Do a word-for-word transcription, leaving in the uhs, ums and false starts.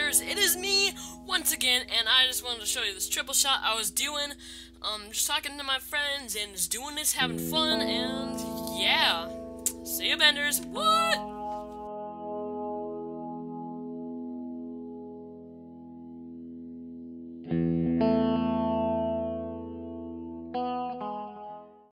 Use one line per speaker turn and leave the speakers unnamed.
Benders, it is me once again, and I just wanted to show you this triple shot I was doing. Um, just talking to my friends and just doing this, having fun, and yeah. See ya, Benders. What?